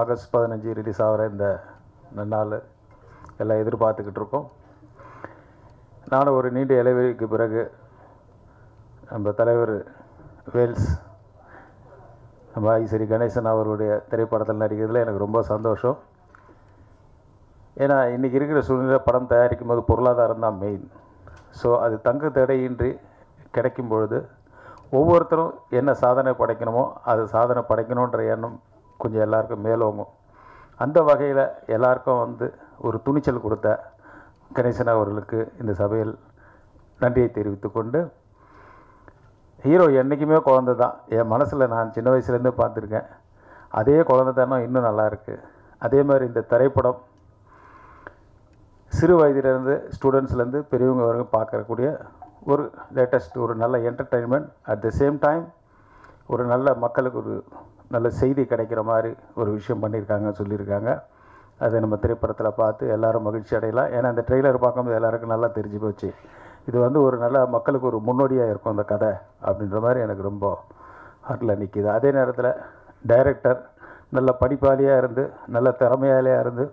August 15 release ஆகிற இந்த நாள் எல்லாம் எதிர்பார்த்துக்கிட்டு இருக்கோம். நானும் ஒரு நீண்ட இடைவெளிக்கு பிறகு நம்ம தலைவர் வேல்ஸ் நம்ம ஐசரி கணேசன் அவருடைய திரைப்படத்தில் நடிக்கிறதுல எனக்கு ரொம்ப சந்தோஷம். ஏன்னா இன்றைக்கி இருக்கிற சூழ்நிலை படம் தயாரிக்கும் போது பொருளாதாரம் தான் மெயின். ஸோ அது தங்கு தடையின்றி கிடைக்கும் பொழுது ஒவ்வொருத்தரும் என்ன சாதனை படைக்கணுமோ அது சாதனை படைக்கணுன்ற எண்ணம் கொஞ்சம் எல்லாருக்கும் மேலோங்கும். அந்த வகையில் எல்லாருக்கும் ஒரு துணிச்சல் கொடுத்த கணேசன் அவர்களுக்கு இந்த சபையில் நன்றியை தெரிவித்துக்கொண்டு, ஹீரோ என்றைக்குமே குழந்தை தான். என் மனசில் நான் சின்ன வயசுலேருந்து பார்த்துருக்கேன். அதே குழந்தை தானே இன்னும் நல்லாயிருக்கு. அதே மாதிரி இந்த திரைப்படம் சிறு வயதிலிருந்து ஸ்டூடெண்ட்ஸ்லேருந்து பெரியவங்க வரைக்கும் பார்க்கக்கூடிய ஒரு லேட்டஸ்ட் ஒரு நல்ல entertainment, at the same time ஒரு நல்ல மக்களுக்கு ஒரு நல்ல செய்தி கிடைக்கிற மாதிரி ஒரு விஷயம் பண்ணியிருக்காங்கன்னு சொல்லியிருக்காங்க. அதை நம்ம திரைப்படத்தில் பார்த்து எல்லோரும் மகிழ்ச்சி அடையலாம். ஏன்னா இந்த ட்ரெய்லர் பார்க்கும்போது எல்லாருக்கும் நல்லா தெரிஞ்சு போச்சு. இது ஒரு நல்ல மக்களுக்கு ஒரு முன்னோடியாக இருக்கும் அந்த கதை அப்படின்ற மாதிரி எனக்கு ரொம்ப ஹார்ட்டில் நிற்கிது. அதே நேரத்தில் டைரக்டர் நல்ல படிப்பாளியாக இருந்து நல்ல திறமையாளியாக இருந்து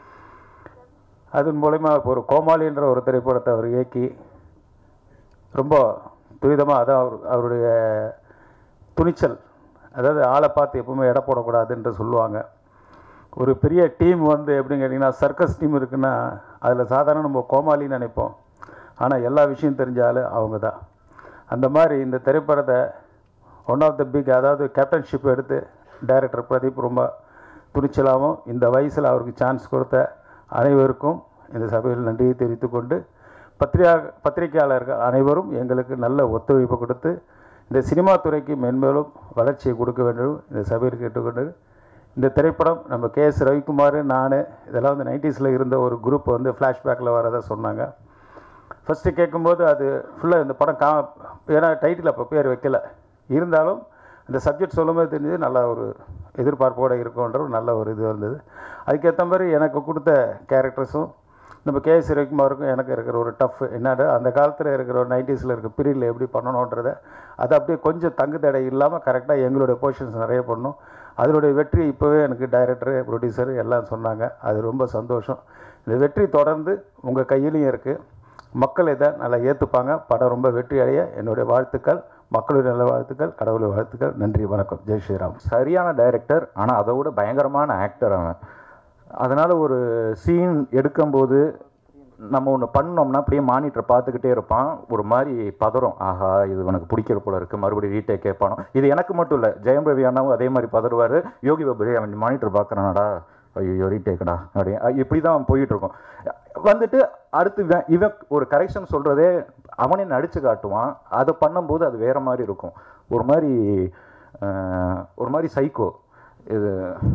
அதன் மூலமா ஒரு கோமாளின்ற ஒரு திரைப்படத்தை அவர் இயக்கி ரொம்ப துரிதமாக அதான் அவருடைய துணிச்சல். அதாவது ஆளை பார்த்து எப்பவுமே எடை போடக்கூடாதுன்ற சொல்லுவாங்க. ஒரு பெரிய டீம் எப்படின்னு கேட்டிங்கன்னா, சர்க்கஸ் டீம் இருக்குன்னா அதில் சாதாரண நம்ம கோமாளின்னு நினைப்போம். ஆனால் எல்லா விஷயம் தெரிஞ்சாலும் அவங்க தான். அந்த மாதிரி இந்த திரைப்படத்தை ஒன் ஆஃப் த பிக், அதாவது கேப்டன்ஷிப் எடுத்து டைரக்டர் பிரதீப் ரொம்ப துணிச்சலாகவும் இந்த வயசில் அவருக்கு சான்ஸ் கொடுத்த அனைவருக்கும் இந்த சபையில் நன்றியை தெரிவித்துக்கொண்டு, பத்திரிகையாளர்கள் அனைவரும் எங்களுக்கு நல்ல ஒத்துழைப்பு கொடுத்து இந்த சினிமா துறைக்கு மென்மேலும் வளர்ச்சியை கொடுக்க வேண்டும் இந்த சபையில் கேட்டுக்கொண்டு, இந்த திரைப்படம் நம்ம KS ரவிக்குமார், நான் இதெல்லாம் 90s இருந்த ஒரு குரூப் ஃப்ளாஷ்பேக்கில் வரதை சொன்னாங்க. ஃபஸ்ட்டு கேட்கும்போது அது ஃபுல்லாக இந்த படம் ஏன்னா டைட்டில் அப்போ பேர் வைக்கலை, இருந்தாலும் இந்த சப்ஜெக்ட் சொல்லும்போது தெரிஞ்சது நல்லா ஒரு எதிர்பார்ப்போடு இருக்குன்ற ஒரு நல்ல ஒரு இது வந்தது. அதுக்கேற்ற மாதிரி எனக்கு கொடுத்த கேரக்டர்ஸும் நம்ம KS ரவிக்குமாருக்கும் எனக்கு இருக்கிற ஒரு டஃப் என்னடா அந்த காலத்தில் இருக்கிற ஒரு 90s இருக்க பீரியடில் எப்படி பண்ணணுன்றதை அது அப்படியே கொஞ்சம் தங்கு தடை இல்லாமல் கரெக்டாக எங்களுடைய பொசிஷன்ஸ் நிறைய பண்ணணும். அதனுடைய வெற்றி இப்போவே எனக்கு டைரக்டரு ப்ரொடியூசர் எல்லாம் சொன்னாங்க. அது ரொம்ப சந்தோஷம். இந்த வெற்றி தொடர்ந்து உங்கள் கையிலையும் இருக்குது. மக்கள் இதை நல்லா ஏற்றுப்பாங்க. படம் ரொம்ப வெற்றி அடைய என்னுடைய வாழ்த்துக்கள், மக்களுடைய நல்ல வாழ்த்துக்கள், கடவுளுடைய வாழ்த்துக்கள். நன்றி, வணக்கம். ஜெய் ஸ்ரீராம். சரியான டைரக்டர், ஆனால் அதை விட பயங்கரமான ஆக்டர் அவன். அதனால் ஒரு சீன் எடுக்கும்போது நம்ம ஒன்று பண்ணோம்னா அப்படியே மானிட்டரை பார்த்துக்கிட்டே இருப்பான். ஒரு மாதிரி பதறும், ஆஹா இது எனக்கு பிடிக்கிற போல இருக்குது, மறுபடியும் ரீடேக் கேட்பானோ. இது எனக்கு மட்டும் இல்லை, ஜெயம் ரவி அண்ணாவும் அதே மாதிரி பதறுவார். யோகி பாபு அவன் மானிட்டர் பார்க்குறானடா, ஐயோ ரீடேக்கடா அப்படி இப்படி தான் போயிட்டுருக்கோம். அடுத்து இவன் ஒரு கரெக்ஷன் சொல்கிறதே அவனே நடித்து காட்டுவான். அதை பண்ணும்போது அது வேறு மாதிரி இருக்கும். ஒரு மாதிரி சைக்கோ இது.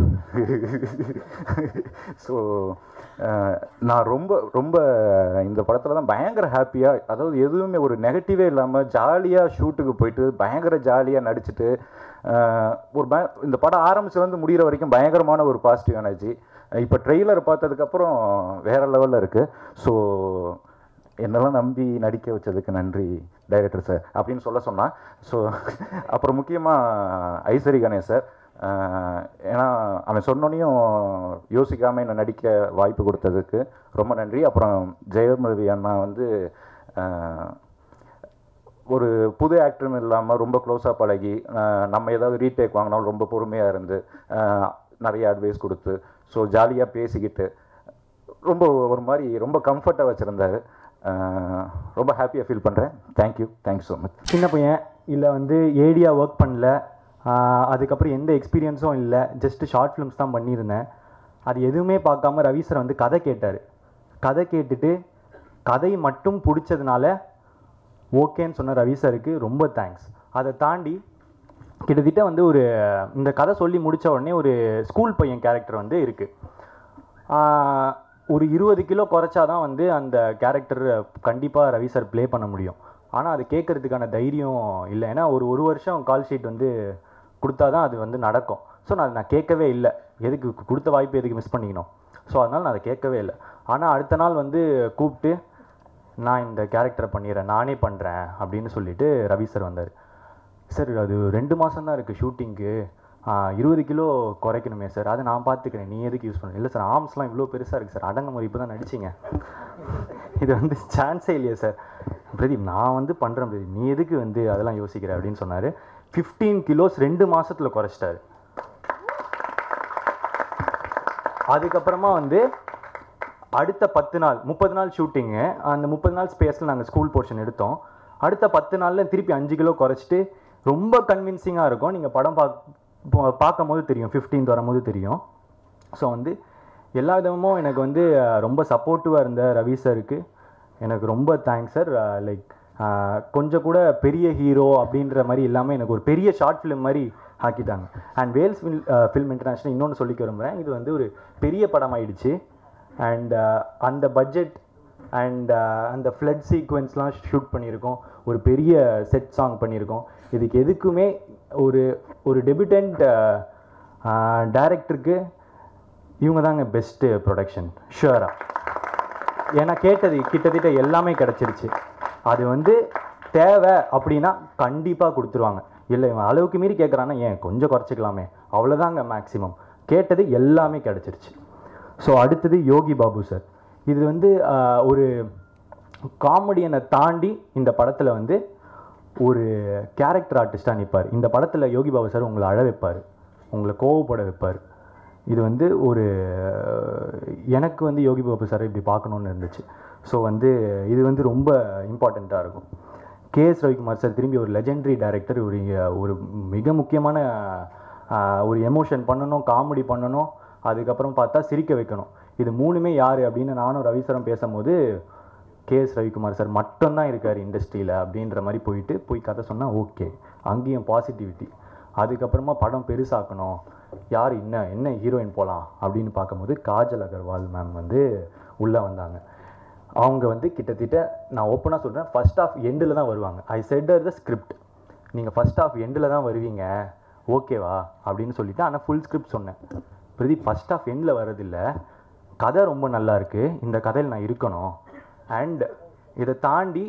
ஸோ நான் ரொம்ப ரொம்ப இந்த படத்தில் தான் பயங்கர ஹாப்பியாக, அதாவது எதுவுமே ஒரு நெகட்டிவே இல்லாமல் ஜாலியாக ஷூட்டுக்கு போயிட்டு பயங்கர ஜாலியாக நடிச்சுட்டு இந்த படம் ஆரம்பிச்சுலேருந்து முடிகிற வரைக்கும் பயங்கரமான ஒரு பாசிட்டிவ் எனர்ஜி. இப்போ ட்ரெய்லர் பார்த்ததுக்கப்புறம் வேறு லெவலில் இருக்குது. ஸோ என்னெல்லாம் நம்பி நடிக்க வச்சதுக்கு நன்றி டைரக்டர் சார் அப்படின்னு சொன்னால். ஸோ அப்புறம் முக்கியமாக ஐசரி கணேஷ் சார், ஏன்னா அவன் சொன்னோன்னையும் யோசிக்காமல் என்னை நடிக்க வாய்ப்பு கொடுத்ததுக்கு ரொம்ப நன்றி. அப்புறம் ஜெயம் ரவி அண்ணா ஒரு புது ஆக்டர்னு இல்லாமல் ரொம்ப க்ளோஸாக பழகி, நம்ம ஏதாவது ரீடேக் வாங்கினாலும் ரொம்ப பொறுமையாக இருந்து நிறைய அட்வைஸ் கொடுத்து, ஸோ ஜாலியாக பேசிக்கிட்டு ரொம்ப ஒரு மாதிரி ரொம்ப கம்ஃபர்ட்டாக வச்சுருந்தார். ரொம்ப ஹாப்பியாக ஃபீல் பண்ணுறேன். Thank you so much. சின்ன பையன் இல்லை ஏடியாக ஒர்க் பண்ணல, அதுக்கப்புறம் எந்த எக்ஸ்பீரியன்ஸும் இல்லை, ஜஸ்ட்டு ஷார்ட் ஃபிலிம்ஸ் தான் பண்ணியிருந்தேன். அது எதுவுமே பார்க்காம ரவி சார் கதை கேட்டார். கதை கேட்டுட்டு கதை மட்டும் பிடிச்சதுனால ஓகேன்னு சொன்ன ரவி சாருக்கு ரொம்ப தேங்க்ஸ். அதை தாண்டி கிட்டத்தட்ட ஒரு இந்த கதை சொல்லி முடித்த உடனே ஒரு ஸ்கூல் பையன் கேரக்டர் இருக்குது. ஒரு 20 கிலோ குறைச்சாதான் அந்த கேரக்டர் கண்டிப்பாக ரவி சார் ப்ளே பண்ண முடியும். ஆனால் அது கேட்குறதுக்கான தைரியம் இல்லை. ஏன்னா ஒரு வருஷம் கால் ஷீட் கொடுத்தா தான் அது நடக்கும். ஸோ நான் கேட்கவே இல்லை, எதுக்கு கொடுத்த வாய்ப்பு எதுக்கு மிஸ் பண்ணிக்கணும். ஸோ அதனால் நான் அதை கேட்கவே இல்லை. ஆனால் அடுத்த நாள் கூப்பிட்டு நான் இந்த கேரக்டரை பண்ணிடுறேன், நானே பண்ணுறேன் அப்படின்னு சொல்லிட்டு ரவி சார் வந்தார். சார் அது 2 மாதம் தான் இருக்குது ஷூட்டிங்க்கு, 20 கிலோ குறைக்கணுமே சார், அதை நான் பார்த்துக்கிறேன், நீ எதுக்கு யூஸ் பண்ண? இல்லை சார், ஆர்ம்ஸ்லாம் இவ்வளோ பெருசாக இருக்குது சார், அடங்க முறை இப்போ தான் நடிச்சிங்க, இது வந்து சான்ஸே இல்லையே சார். பிரதீப் நான் வந்து பண்ணுறேன் பிரதீப், நீ எதுக்கு வந்து அதெல்லாம் யோசிக்கிற அப்படின்னு சொன்னார். 15 கிலோஸ் 2 மாதத்தில் குறைச்சிட்டாரு. அதுக்கப்புறமா வந்து அடுத்த 10 நாள் 30 நாள் ஷூட்டிங்கு, அந்த 30 நாள் ஸ்பேஸில் நாங்கள் ஸ்கூல் போர்ஷன் எடுத்தோம். அடுத்த 10 நாளில் திருப்பி 5 கிலோ குறைச்சிட்டு ரொம்ப கன்வின்சிங்காக இருக்கும். நீங்கள் படம் பார்க்கும் போது தெரியும், 15th வரும்போது தெரியும். ஸோ வந்து எல்லா விதமும் எனக்கு வந்து ரொம்ப சப்போர்ட்டிவாக இருந்த ரவி சாருக்கு எனக்கு ரொம்ப தேங்க்ஸ் சார். லைக் கொஞ்சம் கூட பெரிய ஹீரோ அப்படின்ற மாதிரி இல்லாமல் எனக்கு ஒரு பெரிய ஷார்ட் ஃபிலிம் மாதிரி ஆக்கிட்டாங்க. அண்ட் வேல்ஸ் ஃபில்ம் இன்டர்நேஷ்னல் இன்னொன்று சொல்லிக்க விரும்புகிறேன், இது வந்து ஒரு பெரிய படம் ஆயிடுச்சு. அண்ட் அந்த பட்ஜெட் அண்ட் அந்த ஃப்ளட் சீக்வென்ஸ்லாம் ஷூட் பண்ணியிருக்கோம், ஒரு பெரிய செட் சாங் பண்ணியிருக்கோம். இதுக்கு எதுக்குமே ஒரு டெபியூட்டன்ட் டைரக்டருக்கு இவங்க தாங்க பெஸ்ட்டு ப்ரொடக்ஷன் ஷுவராக. ஏன்னா கேட்டது கிட்டத்தட்ட எல்லாமே கிடச்சிருச்சு. அது வந்து தேவை அப்படின்னா கண்டிப்பாக கொடுத்துருவாங்க. இல்லை இவன் அளவுக்கு மீறி கேட்குறான்னா ஏன் கொஞ்சம் குறைச்சிக்கலாமே, அவ்வளோதாங்க மேக்ஸிமம். கேட்டது எல்லாமே கிடச்சிருச்சு. ஸோ அடுத்தது யோகி பாபு சார். இது வந்து ஒரு காமெடியனை தாண்டி இந்த படத்தில் வந்து ஒரு கேரக்டர் ஆர்டிஸ்டாக நிற்பார். இந்த படத்தில் யோகி பாபு சார் உங்களை அழ வைப்பார், உங்களை கோவப்பட வைப்பார். இது வந்து ஒரு எனக்கு வந்து யோகி பாபு சார் இப்படி பார்க்கணுன்னு இருந்துச்சு. ஸோ வந்து இது வந்து ரொம்ப இம்பார்ட்டண்ட்டாக இருக்கும். கேஎஸ் ரவிக்குமார் சார் திரும்பி ஒரு லெஜெண்டரி டைரக்டர், ஒரு மிக முக்கியமான ஒரு எமோஷன் பண்ணணும், காமெடி பண்ணணும், அதுக்கப்புறம் பார்த்தா சிரிக்க வைக்கணும். இது மூணுமே யார் அப்படின்னு நானும் ரவிசரம் பேசும்போது கேஎஸ் ரவிக்குமார் சார் மட்டும்தான் இருக்கார் இண்டஸ்ட்ரியில் அப்படின்ற மாதிரி போய் கதை சொன்னால் ஓகே, அங்கேயும் பாசிட்டிவிட்டி. அதுக்கப்புறமா படம் பெருசாக்கணும், யார் என்ன ஹீரோயின் போகலாம் அப்படின்னு பார்க்கும்போது காஜல் அகர்வால் மேம் வந்து உள்ளே வந்தாங்க. அவங்க வந்து கிட்டத்தட்ட நான் ஓப்பனாக சொல்கிறேன், ஃபர்ஸ்ட் ஆஃப் எண்டில் தான் வருவாங்க. ஐ செட் த ஸ்கிரிப்ட், நீங்கள் ஃபர்ஸ்ட் ஆஃப் எண்டில் தான் வருவீங்க ஓகேவா அப்படின்னு சொல்லிவிட்டு, ஆனால் ஃபுல் ஸ்கிரிப்ட் சொன்னேன். பிரதீப் ஃபர்ஸ்ட் ஆஃப் எண்டில் வரதில்லை, கதை ரொம்ப நல்லா இருக்குது, இந்த கதையில் நான் இருக்கணும். அண்ட் இதை தாண்டி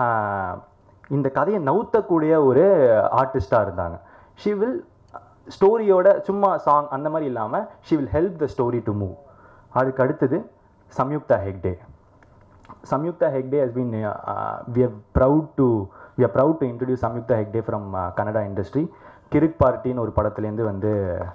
இந்த கதையை நவுத்தக்கூடிய ஒரு ஆர்டிஸ்டாக இருந்தாங்க. ஷி வில் ஸ்டோரியோட சும்மா சாங் அந்த மாதிரி இல்லாமல் she will help the story to move. அதுக்கு அடுத்தது Samyuktha Hegde. Samyuktha Hegde has been we are proud to introduce Samyuktha Hegde from Kannada industry. Kirik பார்ட்டின்னு ஒரு படத்துலேருந்து வந்து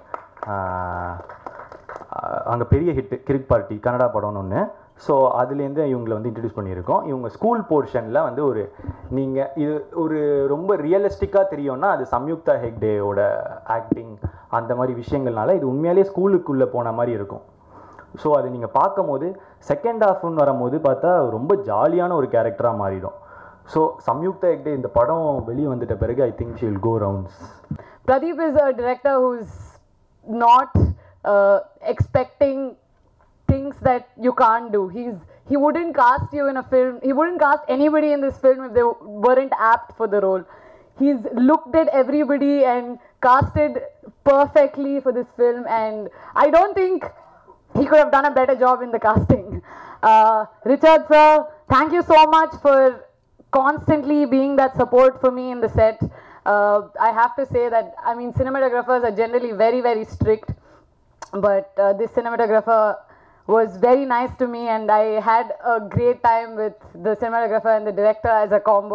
அங்கே பெரிய ஹிட்டு கிரிக் பார்ட்டி கன்னடா படம்னு ஒன்று. ஸோ அதுலேருந்து இவங்களை வந்து இன்ட்ரடியூஸ் பண்ணியிருக்கோம். இவங்க ஸ்கூல் போர்ஷனில் வந்து நீங்கள் இது ஒரு ரொம்ப ரியலிஸ்டிக்காக தெரியும்னா அது சம்யுக்தா ஹெக்டேயோட ஆக்டிங் அந்த மாதிரி விஷயங்கள்னால இது உண்மையாலே ஸ்கூலுக்குள்ளே போன மாதிரி இருக்கும். ஸோ அது நீங்கள் பார்க்கும் போது செகண்ட் ஹாஃப்னு வரும்போது பார்த்தா ரொம்ப ஜாலியான ஒரு கேரக்டராக மாறிடும். ஸோ சம்யுக்தா ஹெக்டே இந்த படம் வெளியே வந்துட்ட பிறகு I think she will go rounds. Pradeep is a director who's not expecting things that you can't do. He wouldn't cast you in a film. He wouldn't cast anybody in this film if they weren't apt for the role. He's looked at everybody and casted perfectly for this film, and I don't think he could have done a better job in the casting. Richard sir, thank you so much for constantly being that support for me in the set. I have to say that, I mean, cinematographers are generally very, very strict, but this cinematographer was very nice to me, and I had a great time with the cinematographer and the director as a combo.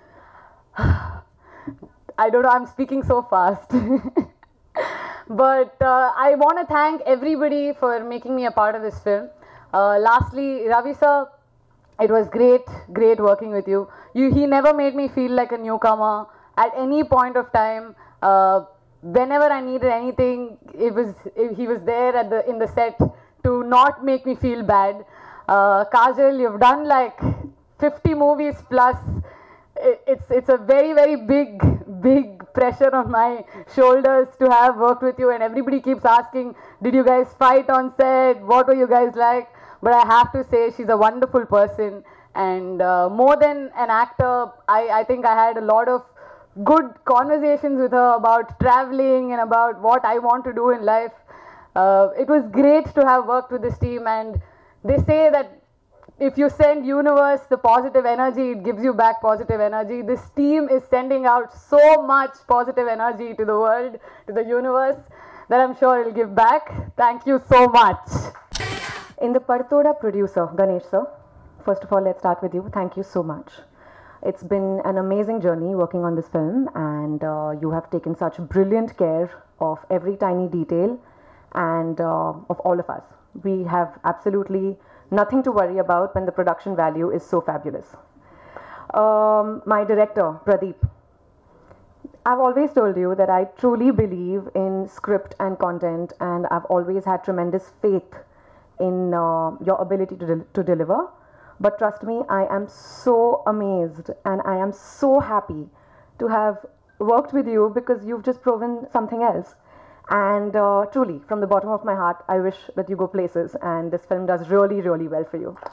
I don't know, I'm speaking so fast. But I want to thank everybody for making me a part of this film. Lastly, Ravi sir, it was great working with you. He never made me feel like a newcomer. At any point of time, whenever I needed anything, he was there in the set to not make me feel bad. Kajal, you've done like 50 movies plus. It's a very, very big pressure on my shoulders to have worked with you, and everybody keeps asking, did you guys fight on set? What were you guys like? But I have to say, she's a wonderful person, and more than an actor, I think I had a lot of good conversations with her about traveling and about what I want to do in life. It was great to have worked with this team, and they say that if you send universe the positive energy, it gives you back positive energy. This team is sending out so much positive energy to the world, to the universe, that I'm sure it'll give back. Thank you so much. In the Padatoda producer, Ganesh sir, first of all, let's start with you. Thank you so much. It's been an amazing journey working on this film, and you have taken such brilliant care of every tiny detail and of all of us. We have absolutely nothing to worry about when the production value is so fabulous. My director, Pradeep, I've always told you that I truly believe in script and content, and I've always had tremendous faith in your ability to deliver. But trust me, I am so amazed and I am so happy to have worked with you, because you've just proven something else. And truly, from the bottom of my heart, I wish that you go places, and this film does really, really well for you.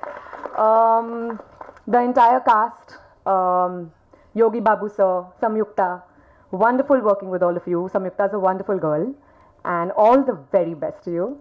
The entire cast, Yogi Babu sir, Samyukta, wonderful working with all of you. Samyukta is a wonderful girl, and all the very best to you.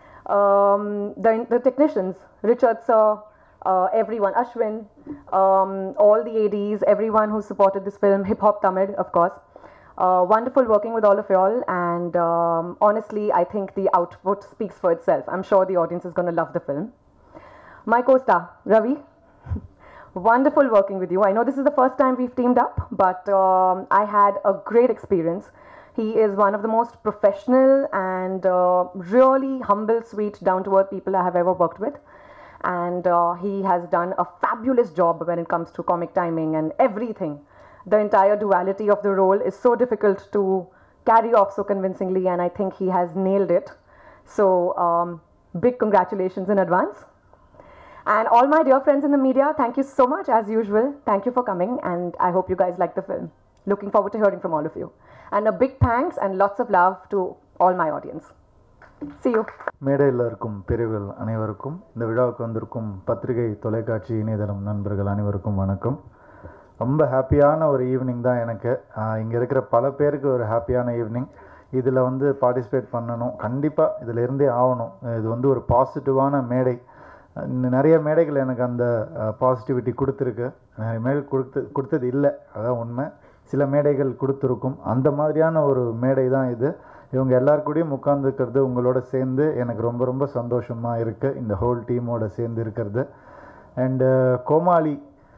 The technicians, Richard sir, everyone, Ashwin, all the ADs, everyone who supported this film, Hip Hop Tamil, of course. Wonderful working with all of y'all, and honestly, I think the output speaks for itself. I'm sure the audience is going to love the film. My co-star, Ravi, wonderful working with you. I know this is the first time we've teamed up, but I had a great experience. He is one of the most professional and really humble, sweet, down-to-earth people I have ever worked with. And he has done a fabulous job when it comes to comic timing and everything. The entire duality of the role is so difficult to carry off so convincingly, and I think he has nailed it. So big congratulations in advance. And all my dear friends in the media, thank you so much as usual. Thank you for coming, and I hope you guys like the film. Looking forward to hearing from all of you. And a big thanks and lots of love to all my audience. See you. மேடையில் இருக்கும் பெரியவர்கள் அனைவருக்கும், இந்த விழாவுக்கு வந்திருக்கும் பத்திரிகை தொலைக்காட்சி இணையதளம் நண்பர்கள் அனைவருக்கும் வணக்கம். ரொம்ப ஹாப்பியான ஒரு ஈவினிங் தான் எனக்கு. இங்கே இருக்கிற பல பேருக்கு ஒரு ஹாப்பியான ஈவினிங். இதில் வந்து பார்ட்டிசிபேட் பண்ணணும், கண்டிப்பாக இதில் இருந்தே ஆகணும். இது வந்து ஒரு பாசிட்டிவான மேடை. நிறைய மேடைகள் எனக்கு அந்த பாசிட்டிவிட்டி கொடுத்துருக்கு. நிறைய மேடை கொடுத்தது இல்லை, அதான் உண்மை. சில மேடைகள் கொடுத்துருக்கும். அந்த மாதிரியான ஒரு மேடை தான் இது. இவங்க எல்லாருக்கூடையும் உட்காந்துருக்கிறது உங்களோட சேர்ந்து எனக்கு ரொம்ப ரொம்ப சந்தோஷமாக இருக்குது, இந்த ஹோல் டீமோட சேர்ந்து இருக்கிறது. அண்டு கோமாளி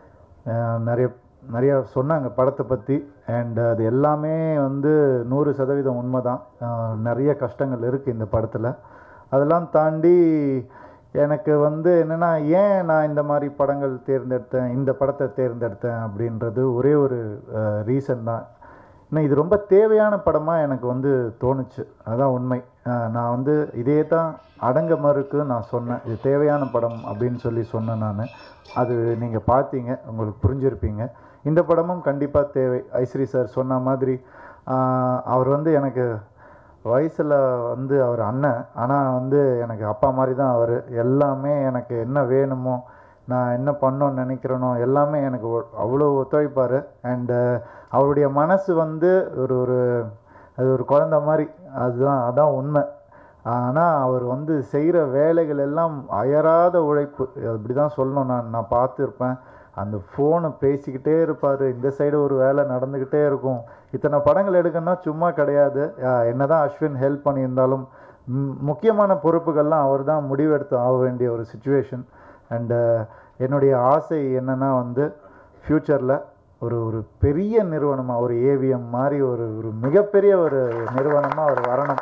நிறையா சொன்னாங்க படத்தை பற்றி, அண்ட் அது எல்லாமே வந்து 100% உண்மை தான். நிறைய கஷ்டங்கள் இருக்குது இந்த படத்தில். அதெல்லாம் தாண்டி எனக்கு வந்து என்னென்னா, ஏன் நான் இந்த மாதிரி படங்கள் தேர்ந்தெடுத்தேன், இந்த படத்தை தேர்ந்தெடுத்தேன் அப்படின்றது ஒரே ஒரு ரீசன் தான். இன்னும் இது ரொம்ப தேவையான படமாக எனக்கு வந்து தோணுச்சு, அதுதான் உண்மை. நான் வந்து இதே தான் அடங்க மறுக்கு நான் சொன்னேன், இது தேவையான படம் அப்படின்னு சொல்லி சொன்னேன் நான். அது நீங்கள் பார்த்தீங்க, உங்களுக்கு புரிஞ்சிருப்பீங்க. இந்த படமும் கண்டிப்பாக தேவை. ஐஸ்ரீ சார் சொன்ன மாதிரி அவர் வந்து எனக்கு வயசில் வந்து அவர் அண்ணன், ஆனால் வந்து எனக்கு அப்பா மாதிரி தான் அவர். எல்லாமே எனக்கு என்ன வேணுமோ, நான் என்ன பண்ணோன்னு நினைக்கிறேனோ எல்லாமே எனக்கு அவ்வளோ ஒத்துழைப்பார். அண்டு அவருடைய மனசு வந்து அது ஒரு குழந்த மாதிரி, அதான் உண்மை. ஆனால் அவர் வந்து செய்கிற வேலைகள் எல்லாம் அயராத உழைப்பு, அப்படி தான் சொல்லணும். நான் பார்த்துருப்பேன். அந்த ஃபோனை பேசிக்கிட்டே இருப்பார், இந்த சைடு ஒரு வேலை நடந்துக்கிட்டே இருக்கும். இத்தனை படங்கள் எடுக்கணும்னா சும்மா கிடையாது. என்ன தான் அஸ்வின் ஹெல்ப் பண்ணியிருந்தாலும் முக்கியமான பொறுப்புகள்லாம் அவர் தான் முடிவெடுத்து ஆக வேண்டிய ஒரு சுச்சுவேஷன். அண்டு என்னுடைய ஆசை என்னென்னா வந்து ஃப்யூச்சரில் ஒரு பெரிய நிறுவனமாக, ஒரு ஏவிஎம் மாதிரி ஒரு மிகப்பெரிய ஒரு நிறுவனமாக அவர் வரணும்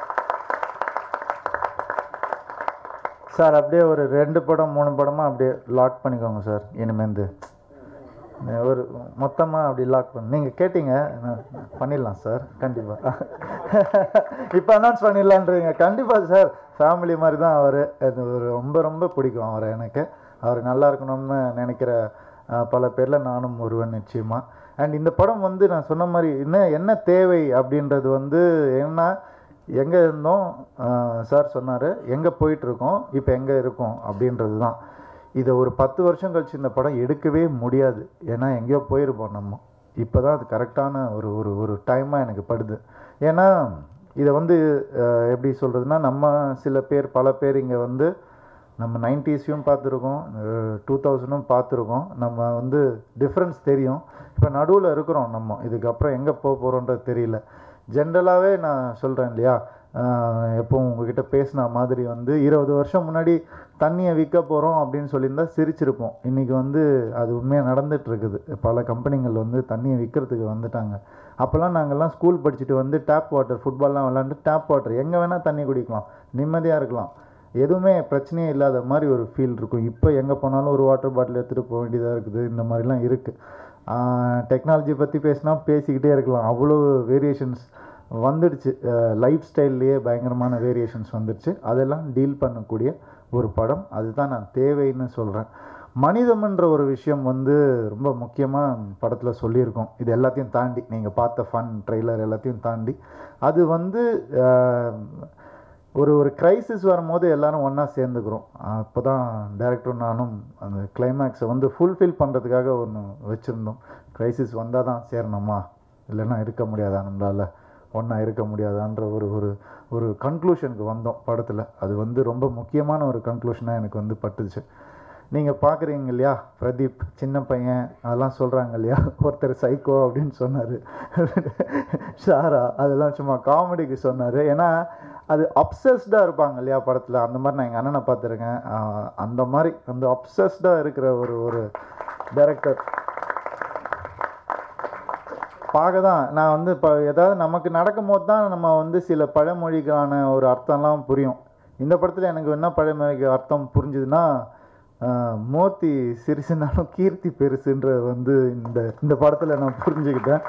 சார். அப்படியே ஒரு 2 படம் 3 படமாக அப்படியே லாக் பண்ணிக்கோங்க சார். இனிமேந்து ஒரு மொத்தமாக அப்படி லாக் பண்ண நீங்கள் கேட்டீங்க, பண்ணிடலாம் சார் கண்டிப்பாக. இப்போ அனௌன்ஸ் பண்ணிடலான்றீங்க. கண்டிப்பாக சார், ஃபேமிலி மாதிரி தான் அவர். அது ரொம்ப ரொம்ப பிடிக்கும் அவரை எனக்கு. அவர் நல்லா இருக்கணும்னு நினைக்கிற பல பேரில் நானும் ஒருவன் நிச்சயமாக. அண்ட் இந்த படம் வந்து நான் சொன்ன மாதிரி என்ன தேவை அப்படின்றது வந்து என்ன, எங்கே இருந்தோம் சார் சொன்னார், எங்கே போயிட்டுருக்கோம், இப்போ எங்கே இருக்கோம் அப்படின்றது தான். இதை ஒரு 10 வருஷம் கழிச்சு இந்த படம் எடுக்கவே முடியாது, ஏன்னா எங்கேயோ போயிருப்போம் நம்ம. இப்போ தான் அது கரெக்டான ஒரு டைமாக எனக்கு படுது. ஏன்னா இதை வந்து எப்படி சொல்கிறதுனா, நம்ம பல பேர் இங்கே வந்து நம்ம 90s பார்த்துருக்கோம், 2000 பார்த்துருக்கோம். நம்ம வந்து டிஃப்ரென்ஸ் தெரியும். இப்போ நடுவில் இருக்கிறோம். நம்ம இதுக்கப்புறம் எங்கே போக போகிறோன்றது தெரியல. ஜென்ரலாகவே நான் சொல்கிறேன் இல்லையா, எப்போவும் உங்ககிட்ட பேசின மாதிரி வந்து 20 வருஷம் முன்னாடி தண்ணியை விற்க போகிறோம் அப்படின்னு சொல்லியிருந்தா சிரிச்சிருப்போம். இன்றைக்கி வந்து அது உண்மையாக நடந்துகிட்ருக்குது. பல கம்பெனிகள் வந்து தண்ணியை விற்கிறதுக்கு வந்துட்டாங்க. அப்போல்லாம் நாங்கள்லாம் ஸ்கூல் படிச்சுட்டு வந்து டேப் வாட்டர், ஃபுட்பால்லாம் விளாண்டு டேப் வாட்டர் எங்கே வேணால் தண்ணி குடிக்கலாம், நிம்மதியாக இருக்கலாம், எதுவுமே பிரச்சனையே இல்லாத மாதிரி ஒரு ஃபீல் இருக்கும். இப்போ எங்கே போனாலும் ஒரு வாட்டர் பாட்டில் எடுத்துகிட்டு போக வேண்டியதாக இருக்குது. இந்த மாதிரிலாம் இருக்குது. டெக்னாலஜி பற்றி பேசினா பேசிக்கிட்டே இருக்கலாம். அவ்வளோ வேரியேஷன்ஸ் வந்துடுச்சு. லைஃப் ஸ்டைல்லையே பயங்கரமான வேரியேஷன்ஸ் வந்துடுச்சு. அதெல்லாம் டீல் பண்ணக்கூடிய ஒரு படம். அதுதான் நான் தேவைன்னு சொல்கிறேன். மனிதம்ன்ற ஒரு விஷயம் வந்து ரொம்ப முக்கியமாக படத்தில் சொல்லியிருக்கோம். இது எல்லாத்தையும் தாண்டி, நீங்கள் பார்த்த ஃபன் ட்ரெய்லர் எல்லாத்தையும் தாண்டி, அது வந்து ஒரு கிரைசிஸ் வரும்போது எல்லோரும் ஒன்றா சேர்ந்துக்கிறோம். அப்போ தான் டைரக்டரும் நானும் அந்த கிளைமேக்ஸை வந்து ஃபுல்ஃபில் பண்ணுறதுக்காக ஒன்று வச்சுருந்தோம். கிரைசிஸ் வந்தால் தான் சேரணுமா, இல்லைன்னா இருக்க முடியாதா, நம்மளால் ஒன்றா இருக்க முடியாதான்ற ஒரு கன்க்ளூஷனுக்கு வந்தோம் படத்தில். அது வந்து ரொம்ப முக்கியமான ஒரு கன்க்ளூஷனாக எனக்கு வந்து பட்டுச்சு. நீங்கள் பார்க்குறீங்க இல்லையா, பிரதீப் சின்ன பையன் அதெல்லாம் சொல்கிறாங்க இல்லையா, ஒருத்தர் சைக்கோ அப்படின்னு சொன்னார். ஷாரா அதெல்லாம் சும்மா காமெடிக்கு சொன்னார். ஏன்னா அது அப்சஸ்டாக இருப்பாங்க இல்லையா படத்தில். அந்த மாதிரி நான் எங்கள் அண்ணனை பார்த்துருக்கேன். அந்த மாதிரி அந்த அப்சஸ்டாக இருக்கிற ஒரு டைரக்டர் பார்க்க தான் நான் வந்து இப்போ ஏதாவது நமக்கு நடக்கும் போது தான் நம்ம வந்து சில பழமொழிக்கான ஒரு அர்த்தம்லாம் புரியும். இந்த படத்தில் எனக்கு என்ன பழமொழிக்கு அர்த்தம் புரிஞ்சுதுன்னா, மூர்த்தி சிறுசுனாலும் கீர்த்தி பெருசுன்ற வந்து இந்த படத்தில் நான் புரிஞ்சுக்கிட்டேன்.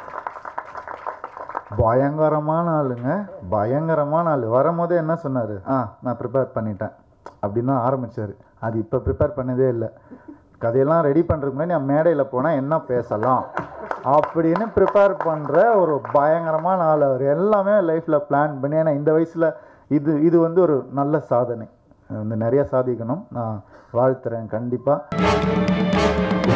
பயங்கரமான ஆளுங்க, பயங்கரமான ஆள். வரும்போதே என்ன சொன்னார், நான் ப்ரிப்பேர் பண்ணிட்டேன் அப்படின்னு தான் ஆரம்பித்தார். அது இப்போ ப்ரிப்பேர் பண்ணதே இல்லை. கதையெல்லாம் ரெடி பண்ணுறதுக்கு முன்னாடி நான் மேடையில் போனால் என்ன பேசலாம் அப்படின்னு ப்ரிப்பேர் பண்ணுற ஒரு பயங்கரமான ஆள் அவர். எல்லாமே லைஃப்பில் பிளான் பண்ணி, ஏன்னா இந்த வயசில் இது வந்து ஒரு நல்ல சாதனை. வந்து நிறையா சாதிக்கணும். நான் வாழ்த்துறேன் கண்டிப்பாக.